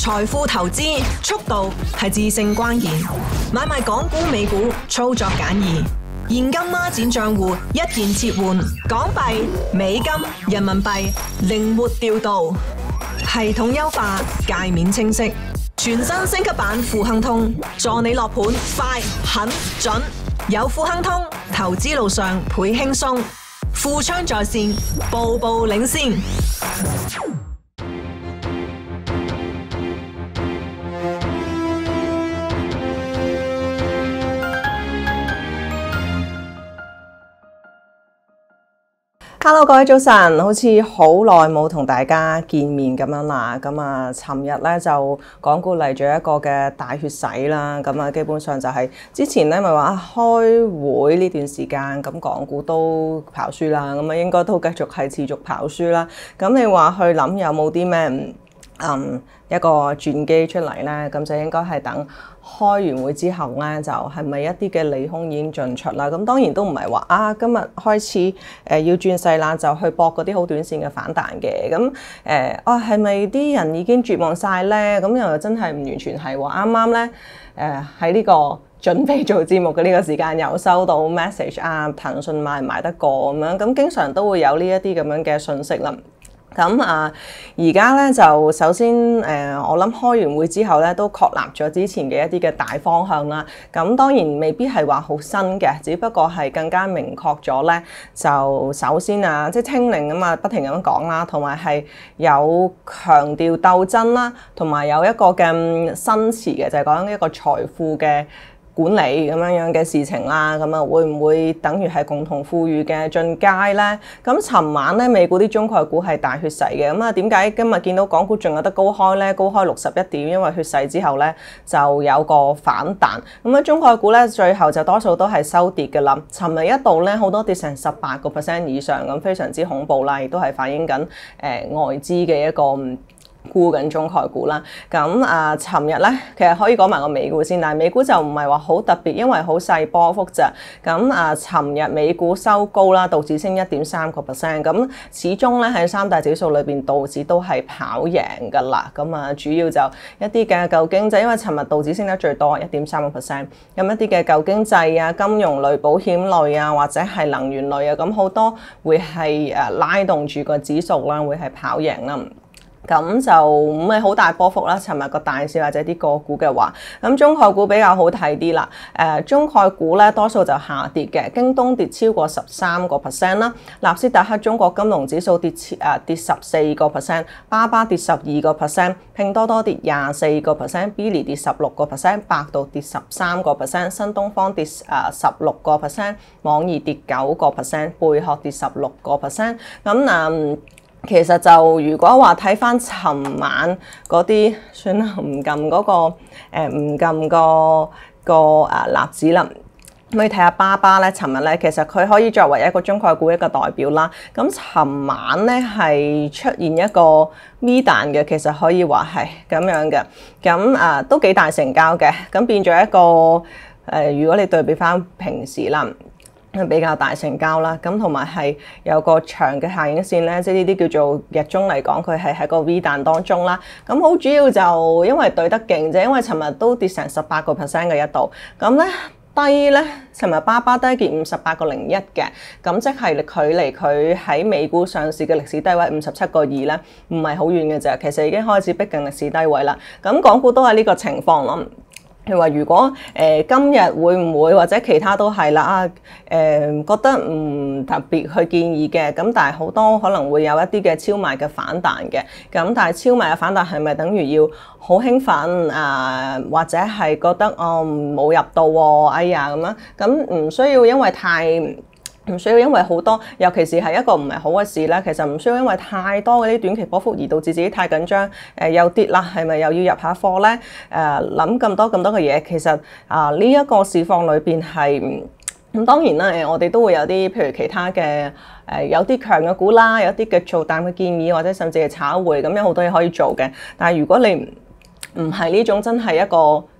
財富投資速度係致勝關鍵，買賣港股美股操作簡易，現金孖展賬戶一鍵切換，港幣、美金、人民幣靈活調度，系統優化，界面清晰，全新升級版富亨通，助你落盤快、狠、準，有富亨通，投資路上倍輕鬆，富昌在線，步步領先。 Hello， 各位早晨，好似好耐冇同大家見面咁樣啦。咁啊，尋日咧就港股嚟咗一個嘅大血洗啦。咁啊，基本上就係之前咧咪話開會呢段時間，咁港股都跑輸啦。咁啊，應該都繼續係持續跑輸啦。咁你話去諗有冇啲咩一個轉機出嚟咧？咁就應該係等開完會之後咧，就係咪一啲嘅利空已經進出啦？咁當然都唔係話今日開始要轉勢啦，就去搏嗰啲好短線嘅反彈嘅。咁係咪啲人已經絕望晒咧？咁又真係唔完全係喎。啱啱咧喺呢個準備做節目嘅呢個時間，有收到 message 騰訊賣唔賣得過咁樣？咁經常都會有呢一啲咁樣嘅訊息啦。咁而家咧就首先我諗開完會之後咧都確立咗之前嘅一啲嘅大方向啦。咁當然未必係話好新嘅，只不過係更加明確咗咧。就首先即係清零啊嘛，不停咁樣講啦，同埋係有強調鬥爭啦，同埋有一個嘅新詞嘅，就係講一個財富嘅管理咁樣嘅事情啦。咁啊會唔會等於係共同富裕嘅進階呢？咁尋晚咧美股啲中概股係大血洗嘅。咁啊點解今日見到港股仲有得高開呢？高開61點，因為血洗之後咧就有個反彈。咁啊中概股咧最後就多數都係收跌嘅啦。尋日一度咧好多跌成18% 以上，咁非常之恐怖啦，亦都係反映緊外資嘅一個沽緊中概股啦。咁尋日咧其實可以講埋個美股先，但係美股就唔係話好特別，因為好細波幅咋。咁尋日美股收高啦，道指升1.3%。咁始終咧喺三大指數裏邊，道指都係跑贏㗎啦。咁主要就一啲嘅舊經濟，因為尋日道指升得最多1.3%。咁一啲嘅舊經濟啊、金融類、保險類啊，或者係能源類啊，咁好多會係拉動住個指數啦，會係跑贏啦。咁就唔係好大波幅啦。尋日個大市或者啲個股嘅話，咁中概股比較好睇啲啦。中概股咧多數就下跌嘅，京東跌超過13%啦，納斯達克中國金融指數跌14%，巴巴跌12%，拼多多跌24%，Billy 跌16%，百度跌13%，新東方跌16%，網易跌9%，貝殼跌16%。咁其實就如果話睇翻尋晚嗰啲，算啦，唔撳嗰個唔撳個納指啦。咁你睇下巴巴咧，尋日咧其實佢可以作為一個中概股一個代表啦。咁尋晚咧係出現一個 V 彈嘅，其實可以話係咁樣嘅。咁都幾大成交嘅，咁變咗一個如果你對比翻平時啦，比較大成交啦，咁同埋係有個長嘅下影線咧，即係呢啲叫做日中嚟講，佢係喺個 V 彈當中啦。咁好主要就因為對得勁啫，因為尋日都跌成18%嘅一度，咁咧低咧，尋日巴巴低見58.01嘅，咁即係距離佢喺美股上市嘅歷史低位57.2咧，唔係好遠嘅啫。其實已經開始逼近歷史低位啦。咁港股都係呢個情況咯。譬如話，如果今日會唔會或者其他都係啦覺得唔特別去建議嘅，咁但係好多可能會有一啲嘅超賣嘅反彈嘅，咁但係超賣嘅反彈係咪等於要好興奮或者係覺得冇入到喎，哎呀咁樣，咁唔需要因為好多，尤其是係一個唔係好嘅事咧，其實唔需要因為太多嗰啲短期波幅而導致自己太緊張，又跌啦，係咪又要入下貨咧？諗咁多嘅嘢，其實呢一個市況裏邊係咁當然啦，我哋都會有啲譬如其他嘅有啲強嘅股啦，有啲嘅做淡嘅建議，或者甚至係炒匯，咁有好多嘢可以做嘅。但係如果你唔係呢種真係一個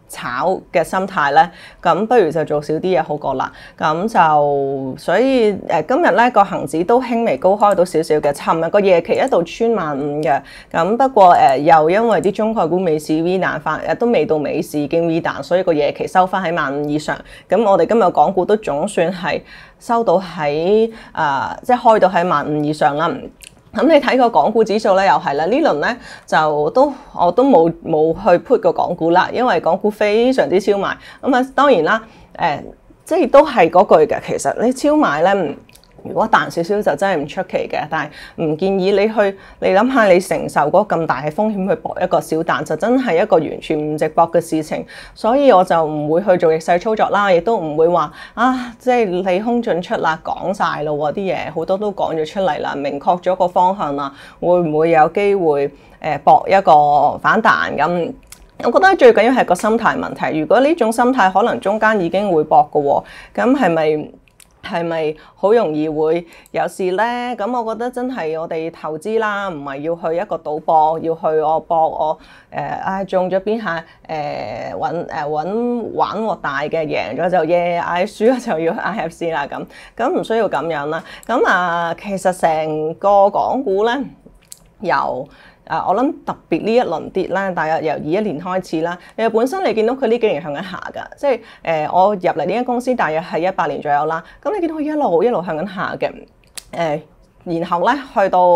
炒嘅心態咧，咁不如就做少啲嘢好過啦。咁就所以今日咧個恆指都輕微高開到少少嘅，尋日個夜期一度穿15,000嘅。咁不過又因為啲中概股尾市 V 彈翻，都未到尾市已經 V 彈，所以個夜期收翻喺15,000以上。咁我哋今日港股都總算係收到喺即係開到喺15,000以上啦。咁你睇個港股指數咧，又係啦，呢輪咧就我都冇去 put 個港股啦，因為港股非常之超賣。咁啊，當然啦，即係都係嗰句嘅，其實你超賣咧，如果彈少少就真係唔出奇嘅，但係唔建議你去。你諗下，你承受嗰咁大嘅風險去搏一個小彈，就真係一個完全唔值博嘅事情。所以我就唔會去做逆勢操作啦，亦都唔會話即係利空進出啦，講晒咯喎，啲嘢好多都講咗出嚟啦，明確咗個方向啦，會唔會有機會搏一個反彈咁？我覺得最緊要係個心態問題。如果呢種心態可能中間已經會搏嘅喎，咁係咪好容易會有事呢？咁我覺得真係我哋投資啦，唔係要去一個賭博，要去我博我中咗邊下揾玩鑊大嘅，贏咗就耶，輸咗就要 IFC 啦咁唔需要咁樣啦。咁其實成個港股咧由我諗特別呢一輪跌咧，大約由21年開始啦。本身你見到佢呢幾年向緊下㗎，即係我入嚟呢間公司大約係18年左右啦。咁你見到佢一路向緊下嘅，然後咧去到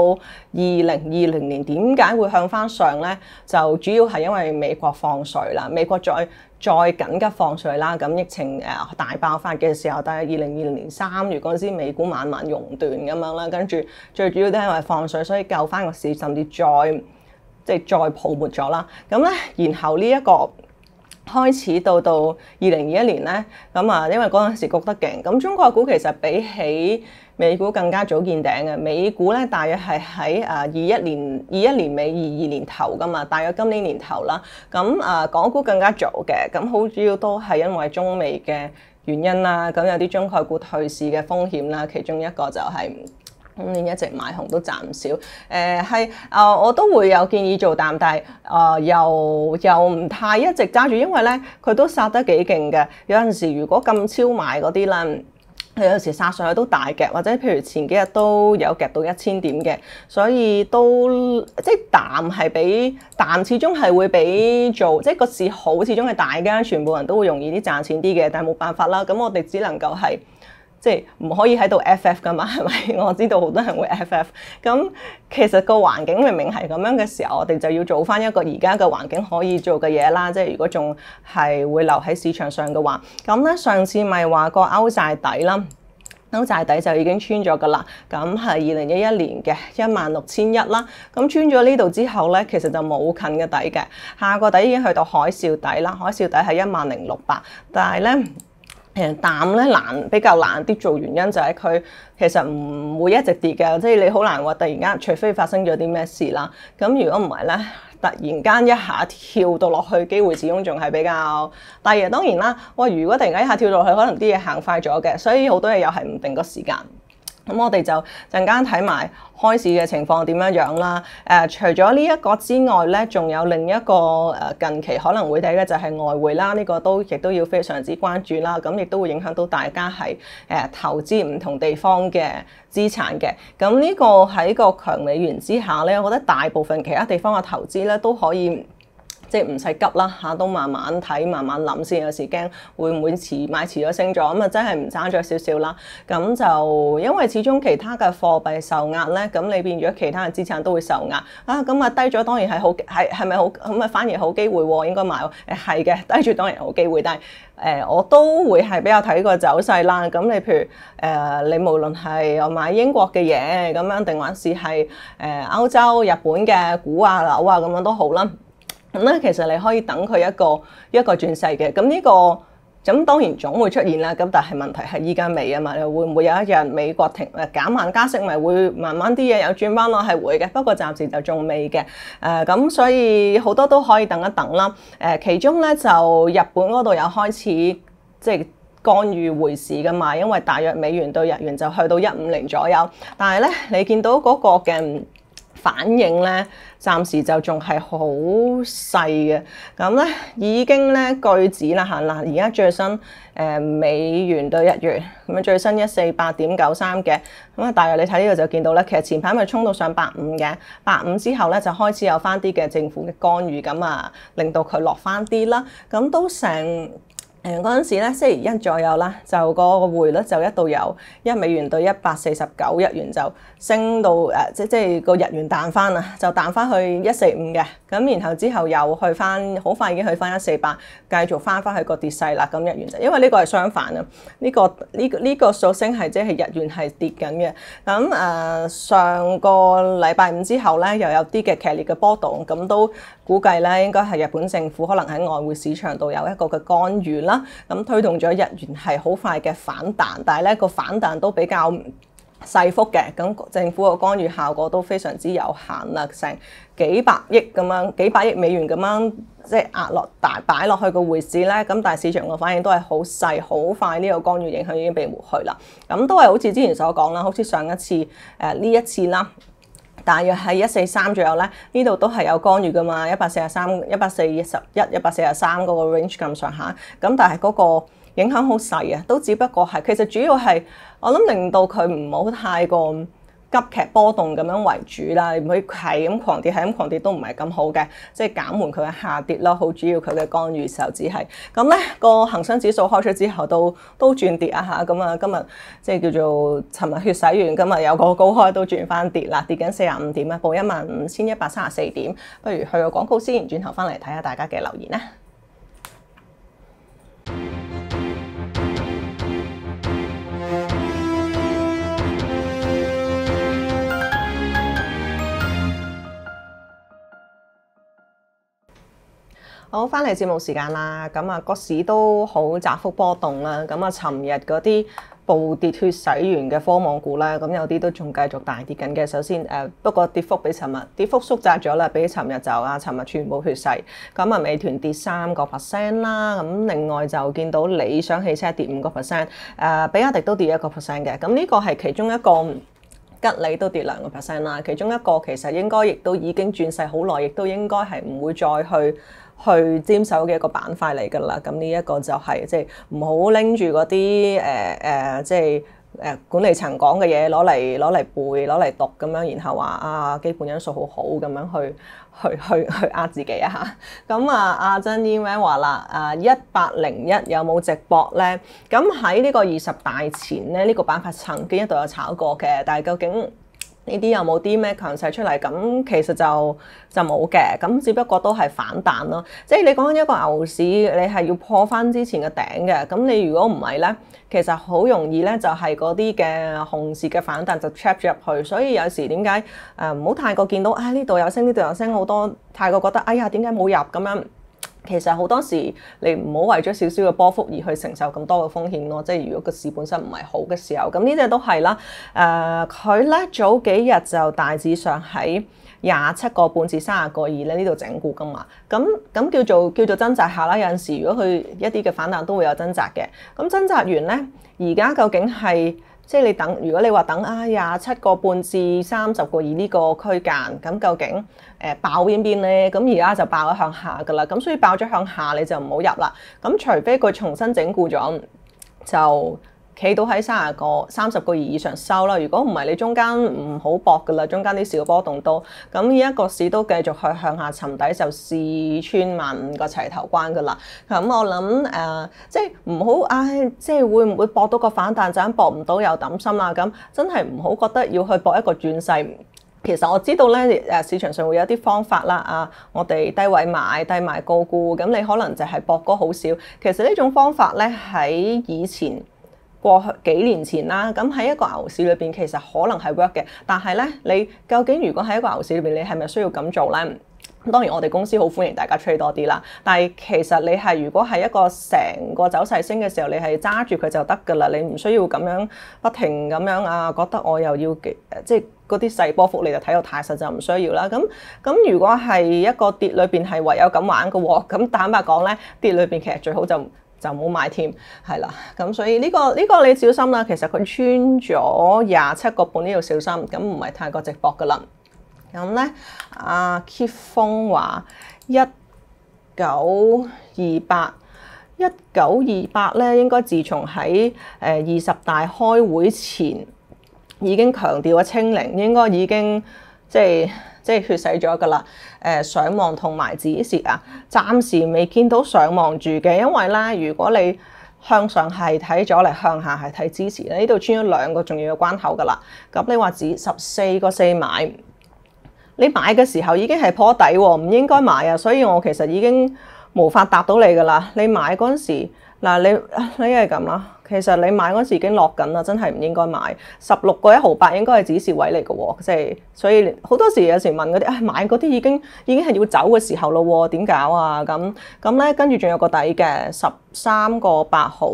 2020年點解會向翻上咧？就主要係因為美國放水啦，美國再緊急放水啦。咁疫情大爆發嘅時候，大概2020年3月嗰陣時，美股慢慢熔斷咁樣啦。跟住最主要都係因為放水，所以救翻個市，甚至再泡沫咗啦。咁咧，然後呢一個開始到2021年咧，因為嗰陣時焗得勁，咁中國股其實比起美股更加早見頂嘅。美股咧大約係喺21年尾22年頭噶嘛，大約今年年頭啦。咁港股更加早嘅，咁好主要都係因為中美嘅原因啦。咁有啲中概股退市嘅風險啦，其中一個就係今年一直買紅都賺唔少。我都會有建議做淡，但係又唔太一直揸住，因為咧佢都殺得幾勁嘅。有陣時如果咁超賣嗰啲啦，佢有時殺上去都大夾，或者譬如前幾日都有夾到1000點嘅，所以都即係淡始終係會比做即係個市好，始終係大家全部人都會容易啲賺錢啲嘅，但係冇辦法啦。咁我哋只能夠係即係唔可以喺度 FF 噶嘛，係咪？我知道好多人會 FF。咁其實個環境明明係咁樣嘅時候，我哋就要做翻一個而家嘅環境可以做嘅嘢啦。即係如果仲係會留喺市場上嘅話，咁咧上次咪話個歐債底啦，歐債底就已經穿咗噶啦。咁係2011年嘅16,100啦。咁穿咗呢度之後咧，其實就冇近嘅底嘅，下個底已經去到海嘯底啦。海嘯底係10,600，但係咧。淡咧比較難啲做，原因就係佢其實唔會一直跌嘅，即係你好難話突然間，除非發生咗啲咩事啦。咁如果唔係咧，突然間一下跳到落去，機會始終仲係比較低嘅。當然啦，如果突然間一下跳落去，可能啲嘢行快咗嘅，所以好多嘢又係唔定個時間。咁我哋就陣間睇埋開市嘅情況點樣啦。除咗呢一個之外咧，仲有另一個近期可能會睇嘅就係外匯啦。呢個亦都要非常之關注啦。咁亦都會影響到大家係投資唔同地方嘅資產嘅。咁呢個喺個強美元之下咧，我覺得大部分其他地方嘅投資咧都可以。即係唔使急啦嚇，都慢慢睇，慢慢諗先。有時驚會唔會買遲咗升咗，咁真係唔爭咗少少啦。咁就因為始終其他嘅貨幣受壓咧，咁你變咗其他嘅資產都會受壓咁低咗當然係好係咪好咁反而好機會喎？應該買係嘅，低住當然好機會，但係我都會係比較睇個走勢啦。咁你譬如你無論係我買英國嘅嘢咁樣，定還是係歐洲、日本嘅股樓咁樣都好啦。咁咧，其實你可以等佢一個轉勢嘅，咁呢個咁當然總會出現啦。咁但係問題係依家未啊嘛，會唔會有一日美國減慢加息，咪會慢慢啲嘢又轉翻咯？係會嘅，不過暫時就仲未嘅。咁所以好多都可以等一等啦。其中咧就日本嗰度有開始即係干預匯市噶嘛，因為大約美元對日元就去到150左右，但係咧你見到嗰個嘅反應咧，暫時就仲係好細嘅。咁咧已經咧據指啦嚇嗱，而家最新美元對日元咁樣最新148.93嘅，咁啊大約你睇呢個就見到咧，其實前排咪衝到上85嘅，85之後咧就開始有翻啲嘅政府嘅干預，咁啊令到佢落翻啲啦，咁都成。嗰陣時咧，星期一左右啦，就個匯率就一度由1美元對149日元就升到即係個日元彈翻啊，就彈翻去145嘅，咁然後之後又去翻，好快已經去翻148，繼續翻去個跌勢啦。咁日元就因為呢個係相反啊，呢個數升係即係日元係跌緊嘅。咁上個禮拜五之後咧，又有啲嘅劇烈嘅波動，咁都估計咧應該係日本政府可能喺外匯市場度有一個嘅干預啦。咁推動咗日元係好快嘅反彈，但係咧個反彈都比較細幅嘅，咁政府嘅干預效果都非常之有限啦，成幾百億咁樣，幾百億美元咁樣即係壓落大擺落去個匯市咧，咁但係市場嘅反應都係好細，好快呢個干預影響已經被抹去啦。咁都係好似之前所講啦，好似上一次呢一次啦。大約係143左右咧，呢度都係有干預噶嘛，143、141、143嗰個 range 咁上下。咁但係嗰個影響好細啊，都只不過係其實主要係我諗令到佢唔好太過急劇波動咁樣為主啦，唔可以係咁狂跌，係咁狂跌都唔係咁好嘅，即係減緩佢嘅下跌啦。好主要佢嘅干預時候只係咁咧，個恒生指數開出之後都轉跌啊嚇，咁啊今日即係叫做尋日血洗完，今日有個高開都轉翻跌啦，跌緊45點啊，報15,134點。不如去個廣告先，轉頭翻嚟睇下大家嘅留言啦。好，翻嚟節目時間啦，咁啊個市都好窄幅波動啦，咁啊尋日嗰啲暴跌血洗完嘅科網股啦，咁有啲都仲繼續大跌緊嘅。首先不過跌幅比尋日跌幅縮窄咗啦，比尋日就尋日全部血洗，咁啊美團跌3%啦，咁另外就見到理想汽車跌5%，比亞迪都跌1%嘅，咁呢個係其中一個。吉利都跌2%啦，其中一個其實應該亦都已經轉勢好耐，亦都應該係唔會再去沾手嘅一個板塊嚟㗎啦。咁呢一個就係即係唔好拎住嗰啲即係管理層講嘅嘢攞嚟背攞嚟讀咁樣，然後話啊基本因素好好咁樣去呃自己啊嚇。咁阿珍 email 話啦1801有冇直播咧？咁喺呢個20大前咧，呢個板塊曾經一度有炒過嘅，但係究竟呢啲有冇啲咩強勢出嚟？咁其實就冇嘅，咁只不過都係反彈咯。即係你講緊一個牛市，你係要破翻之前嘅頂嘅。咁你如果唔係咧，其實好容易咧就係嗰啲嘅熊市嘅反彈就 trap 咗入去。所以有時點解唔好太過見到呢度有升，呢度有升好多，太過覺得哎呀點解冇入咁樣？其實好多時你唔好為咗少少嘅波幅而去承受咁多嘅風險咯，即係如果個市本身唔係好嘅時候，咁呢隻都係啦。佢咧早幾日就大致上喺27個半至30個2咧呢度整固噶嘛，咁叫做掙扎下啦。有陣時如果佢一啲嘅反彈都會有掙扎嘅，咁掙扎完咧，而家究竟係？即係你等，如果你話等27個半至30個2呢個區間，咁究竟爆邊邊咧？咁而家就爆咗向下噶啦，咁所以爆咗向下你就唔好入啦。咁除非佢重新整固咗，就企到喺30個2以上收啦。如果唔係，你中間唔好搏噶啦，中間啲小波動都咁，而一個市都繼續去向下沉底，就試穿15,000個齊頭關噶啦。咁我諗即係唔好即係會唔會搏到個反彈，就咁搏唔到又抌心啦。咁真係唔好覺得要去搏一個轉勢。其實我知道咧，市場上會有啲方法啦，我哋低位買，低買高沽，咁你可能就係搏嗰好少。其實呢種方法咧喺以前。過去幾年前啦，咁喺一個牛市裏邊其實可能係 work 嘅，但係咧你究竟如果喺一個牛市裏邊，你係咪需要咁做咧？當然我哋公司好歡迎大家 trade 多啲啦，但係其實你係如果係一個成個走勢升嘅時候，你係揸住佢就得㗎啦，你唔需要咁樣不停咁樣覺得我又要即係嗰啲細波幅你就睇到太實就唔需要啦。咁如果係一個跌裏邊係唯有咁玩嘅喎，咁坦白講咧，跌裏邊其實最好就唔好買添，係啦，咁所以呢個你小心啦。其實佢穿咗27個半呢度小心，咁唔係太過直博噶啦。 咁咧，阿 Keith 峰話1928咧，應該自從喺20大開會前已經強調咗清零，應該已經即係血洗咗㗎啦。上望同埋指示啊，暫時未見到上望住嘅，因為咧，如果你向上係睇阻力，向下係睇支持咧，呢度穿咗2個重要嘅關口㗎啦。咁你話指14個4買，你買嘅時候已經係破底喎，唔應該買啊！所以我其實已經無法答到你㗎啦。你買嗰陣時，嗱你係咁啦。其實你買嗰時已經落緊啦，真係唔應該買。16個1毫8應該係指示位嚟嘅喎，即係所以好多時有時問嗰啲，買嗰啲已經係要走嘅時候咯喎，點搞啊？咁咧，跟住仲有個底嘅13個8毫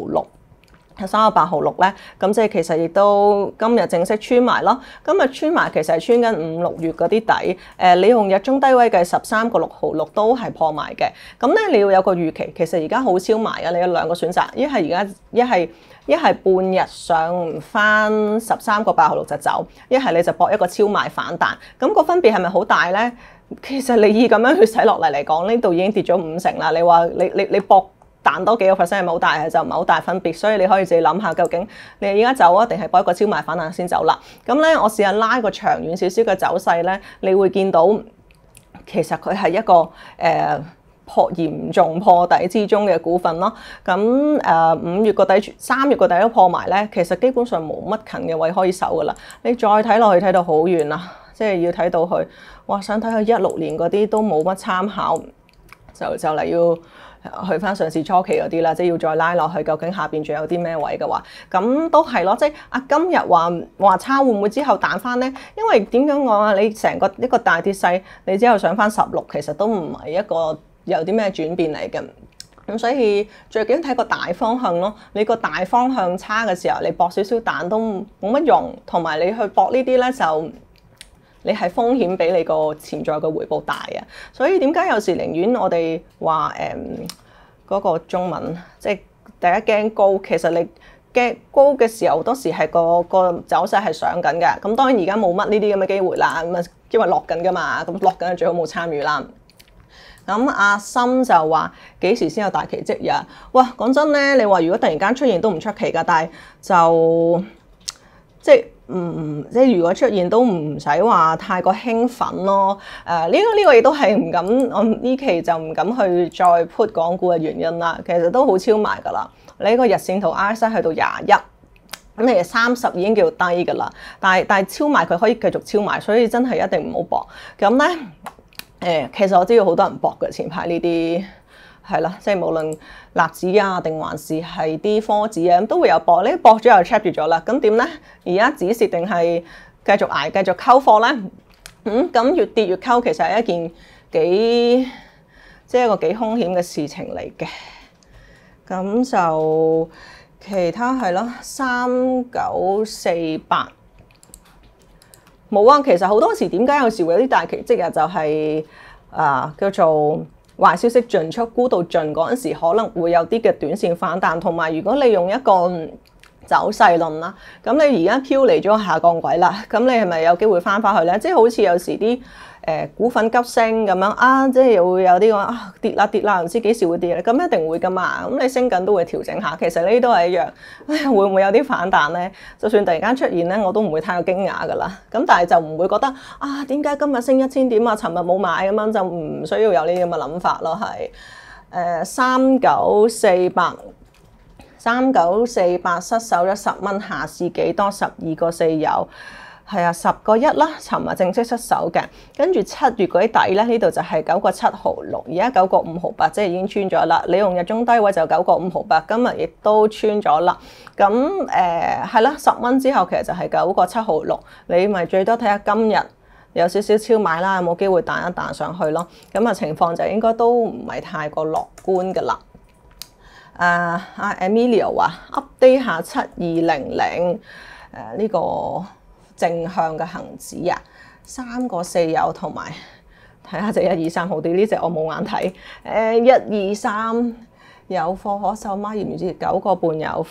6。3個8毫6咧，咁即係其實亦都今日正式穿埋咯。今日穿埋其實係穿緊5、6月嗰啲底。你用日中低位計13個6毫6都係破埋嘅。咁咧你要有個預期，其實而家好超賣啊！你有2個選擇，一係半日上唔翻13個8毫6就走，一係你就搏一個超賣反彈。咁個分別係咪好大咧？其實你以咁樣去洗落嚟講，呢度已經跌咗50%啦。你話你搏彈多幾個 percent 係咪好大？係就唔係好大分別，所以你可以自己諗下，究竟你而家走啊，定係搏一個超賣反彈先走啦？咁咧，我試下拉個長遠少少嘅走勢咧，你會見到其實佢係一個嚴重破底之中嘅股份咯。咁5月個底、3月個底都破埋咧，其實基本上冇乜近嘅位可以守噶啦。你再睇落去睇到好遠啦，即係要睇到去，哇！想睇去16年嗰啲都冇乜參考，就嚟要去翻上市初期嗰啲啦，即係要再拉落去，究竟下邊仲有啲咩位嘅話，咁都係咯。即係今日話差會唔會之後彈翻咧？因為點樣講啊？你成個一個大跌勢，你之後上翻16，其實都唔係一個有啲咩轉變嚟嘅。咁所以最緊要睇個大方向咯。你個大方向差嘅時候，你搏少少彈都冇乜用，同埋你去搏呢啲咧就。你係風險比你個潛在嘅回報大啊，所以點解有時寧願我哋話嗰個中文，即係大家驚高，其實你驚高嘅時候，好多時係個走勢係上緊嘅。咁當然而家冇乜呢啲咁嘅機會啦，咁啊因為落緊噶嘛，咁落緊最好冇參與啦。咁阿森就話幾時先有大奇蹟呀？哇，講真咧，你話如果突然間出現都唔出奇㗎，但係就即係。即係如果出現都唔使話太過興奮咯。呢個亦都係唔敢，我呢期就唔敢去再 put 港股嘅原因啦。其實都好超賣㗎啦。你個日線圖 RSI 去到21，咁你30已經叫低㗎啦。但係超賣佢可以繼續超賣，所以真係一定唔好搏。咁咧其實我知道好多人搏嘅前排呢啲。係啦，即係無論納指啊，定還是係啲科指啊，都會有搏。呢搏咗又 trap 住咗啦，咁點咧？而家止蝕定係繼續捱、繼續溝貨咧？咁越跌越溝，其實係一件即係一個幾兇險嘅事情嚟嘅。咁就其他係咯，3948冇啊。其實好多時點解有時會有啲大奇蹟啊？就係叫做。壞消息盡出，沽到盡嗰陣時，可能會有啲嘅短線反彈，同埋如果你用一個走勢論啦，咁你而家飄離咗下降軌啦，咁你係咪有機會翻返去咧？即係好似有時啲股份急升咁樣啊，即係又會有啲話跌啦，唔知幾時會跌咧？咁一定會噶嘛。咁你升緊都會調整下，其實呢啲都係一樣。會唔會有啲反彈咧？就算突然間出現咧，我都唔會太過驚訝噶啦。咁但係就唔會覺得點解今日升1000點啊？尋日冇買咁樣，就唔需要有呢啲咁嘅諗法咯。係3948失守咗10蚊，下試幾多？12個4有。係啊，10個1啦，尋日正式失守嘅。跟住7月嗰啲底咧，呢度就係9個7毫6，而家9個5毫8，即係已經穿咗啦。你用日中低位就9個5毫8，今日亦都穿咗啦。咁係啦，10蚊之後其實就係9個7毫6，你咪最多睇下今日有少少超買啦，有冇機會彈一彈上去咯？咁啊情況就應該都唔係太過樂觀㗎啦。阿 Emilio 話 update 下7200呢個。正向嘅恆指啊，3個4有，同埋睇下隻123好啲，呢隻我冇眼睇。123有貨可售嗎？然之9個半有貨。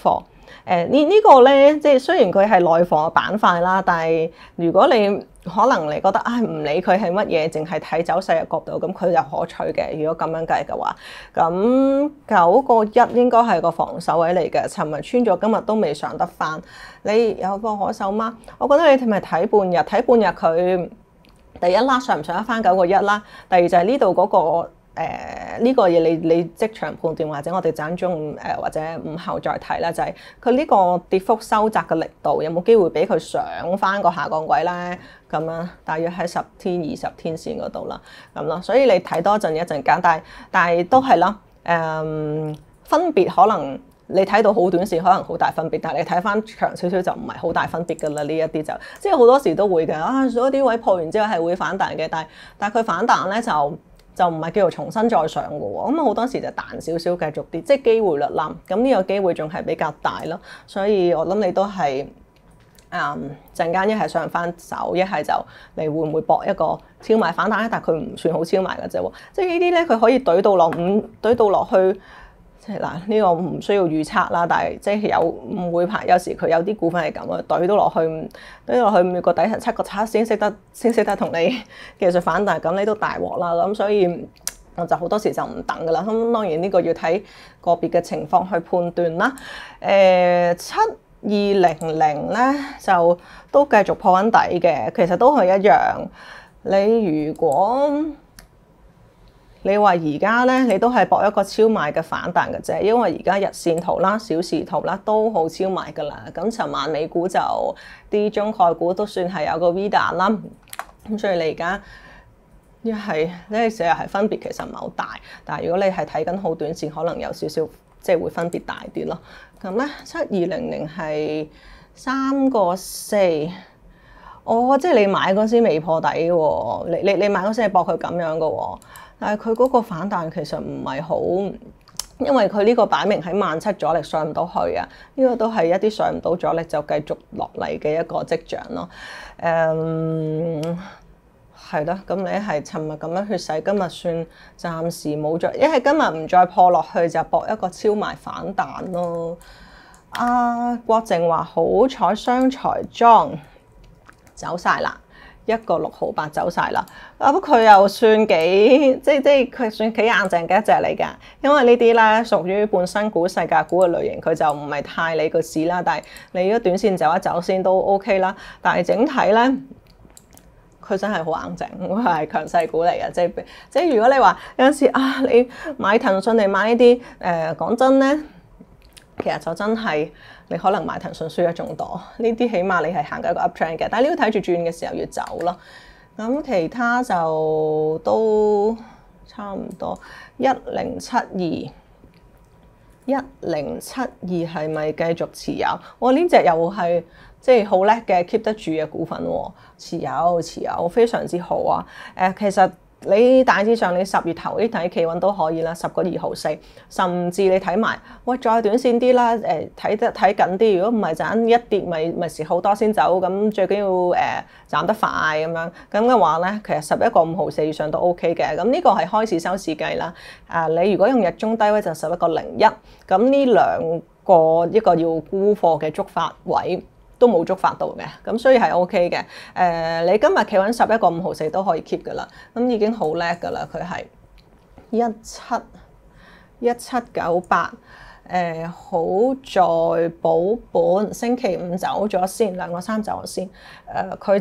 呢個咧，即係雖然佢係內房嘅板塊啦，但係如果你可能你覺得唔理佢係乜嘢，淨係睇走勢嘅角度，咁佢就可取嘅。如果咁樣計嘅話，咁9.1應該係個防守位嚟嘅。尋日穿咗，今日都未上得翻。你有貨可守嗎？我覺得你係咪睇半日？睇半日佢第一啦，上唔上得翻9.1啦？第二就係呢度嗰個。呢個嘢你即場判斷，或者我哋陣中或者午後再睇啦，就係佢呢個跌幅收窄嘅力度有冇機會俾佢上翻個下降軌咧？咁樣大約喺10天、20天線嗰度啦，咁咯。所以你睇多陣一陣間，但係都係啦。分別可能你睇到好短線，可能好大分別，但係你睇翻長少少就唔係好大分別㗎啦。呢一啲就即係好多時都會嘅嗰啲位破完之後係會反彈嘅，但係佢反彈咧就唔係叫做重新再上嘅喎，咁好多時就彈少少繼續跌，即係機會率啦。咁呢個機會仲係比較大咯，所以我諗你都係陣間一係上翻手，一係就你會唔會搏一個超賣反彈咧？但係佢唔算好超賣嘅啫喎，即係呢啲咧佢可以懟到落去。即係嗱，呢個唔需要預測啦，但係即係唔會排。有時佢有啲股份係咁啊，懟到落去每個底層7.7先識得同你技術反彈，咁你都大鑊啦。咁所以我就好多時就唔等噶啦。咁當然呢個要睇個別嘅情況去判斷啦。7200咧就都繼續破緊底嘅，其實都係一樣。你如果你話而家咧，你都係搏一個超賣嘅反彈嘅啫，因為而家日線圖啦、小時圖啦都好超賣噶啦。咁尋晚美股就啲中概股都算係有個 V 彈啦。咁所以你而家一係咧成日係分別其實唔係好大，但係如果你係睇緊好短線，可能有少少即係會分別大啲咯。咁咧7200係3.4，即係你買嗰時未破底喎，你買嗰時係搏佢咁樣嘅喎。但係佢嗰個反彈其實唔係好，因為佢呢個擺明喺17,000阻力上唔到去啊，呢個都係一啲上唔到阻力就繼續落嚟嘅一個跡象咯。係咯，咁你係尋日咁樣血洗，今日算暫時冇咗，因為今日唔再破落去就搏一個超賣反彈咯。郭靖話好彩雙財莊走晒啦。1.608走晒啦，不過佢又算幾，即係佢算幾硬淨嘅一隻嚟㗎，因為呢啲咧屬於半新股、世界股嘅類型，佢就唔係太理個市啦。但係你如果短線走一走先都 OK 啦，但係整體咧，佢真係好硬淨，佢係強勢股嚟嘅。即係如果你話有陣時你買騰訊嚟買呢啲，講真咧，其實就真係。你可能買騰訊輸得仲多，呢啲起碼你係行緊一個 uptrend 嘅，但係你要睇住轉嘅時候要走咯。咁其他就都差唔多。1072係咪繼續持有？呢隻又係即係好叻嘅 keep 得住嘅股份喎，持有非常之好啊。其實。你大致上你10月頭啲睇企穩都可以啦，10.2毫4，甚至你睇埋，再短線啲啦，睇緊啲。如果唔係賺一跌，咪蝕好多先走。咁最緊要賺得快咁樣。咁嘅話咧，其實11.5毫4以上都 OK 嘅。咁呢個係開始收市計啦。你如果用日中低位就11.01。咁呢兩個一個要沽貨嘅觸發位。都冇觸發到嘅，咁所以係 OK 嘅。你今日企穩11.5毫4都可以 keep 噶啦，咁已經好叻噶啦。佢係1798，好在保本，星期五走咗先，2.3走咗先。佢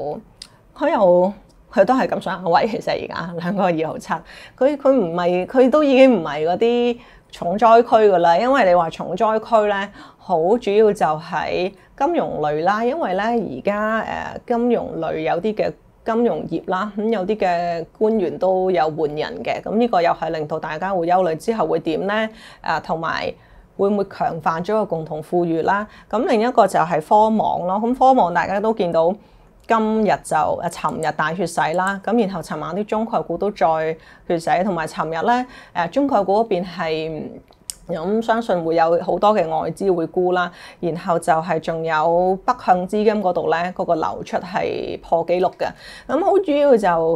都係咁上下位，其實而家2.2毫7，佢唔係，佢都已經唔係嗰啲重災區噶啦。因為你話重災區咧，好主要就係金融類啦，因為咧而家金融類有啲嘅金融業啦，咁有啲嘅官員都有換人嘅，咁呢個又係令到大家會憂慮之後會點咧？同埋會唔會強化咗個共同富裕啦？咁另一個就係科網咯，咁科網大家都見到今日就尋日大血洗啦，咁然後尋晚啲中概股都再血洗，同埋尋日咧中概股嗰邊係。咁相信會有好多嘅外資會沽啦，然後就係仲有北向資金嗰度咧，嗰個流出係破紀錄嘅。咁好主要就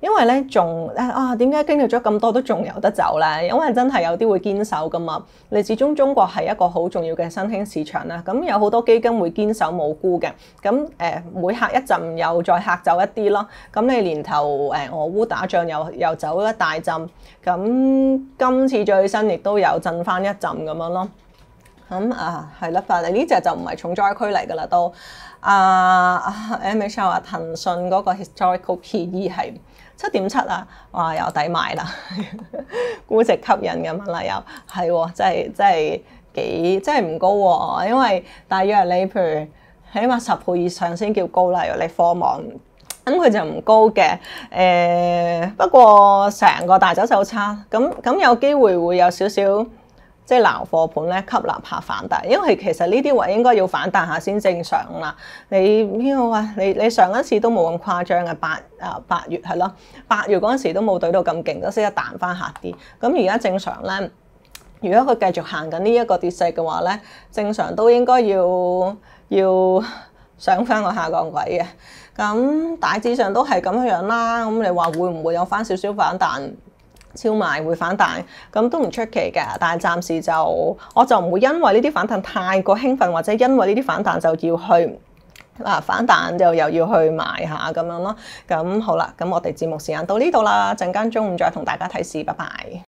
因為咧仲點解經歷咗咁多都仲有得走咧？因為真係有啲會堅守噶嘛。你始終中國係一個好重要嘅新興市場啦，咁有好多基金會堅守冇沽嘅。咁每嚇一陣又再嚇走一啲咯。咁你年頭俄烏打仗又走一大陣，咁今次最新亦都有震翻一陣咁樣咯。咁係啦，但係呢隻就唔係重災區嚟㗎啦都。Michelle 話騰訊嗰個 historical PE 係7.7啊，哇又抵買啦，估值吸引咁樣啦，又係喎，真係唔高喎，因為大約你譬如起碼10倍以上先叫高啦，如果你科網。咁佢就唔高嘅，不過成個大走勢差，咁有機會會有少少即係撈貨盤咧吸納下反彈，因為其實呢啲位應該要反彈下先正常啦。你上一次都冇咁誇張嘅8月係咯，8月嗰陣時都冇對到咁勁，都識得彈翻下啲。咁而家正常咧，如果佢繼續行緊呢一個跌勢嘅話咧，正常都應該要上翻個下降軌嘅。咁大致上都係咁樣啦。咁你話會唔會有翻少少反彈？超賣會反彈，咁都唔出奇嘅。但係暫時我就唔會因為呢啲反彈太過興奮，或者因為呢啲反彈就要去反彈就又要去買下咁樣咯。咁好啦，咁我哋節目時間到呢度啦，陣間中午再同大家睇市，拜拜。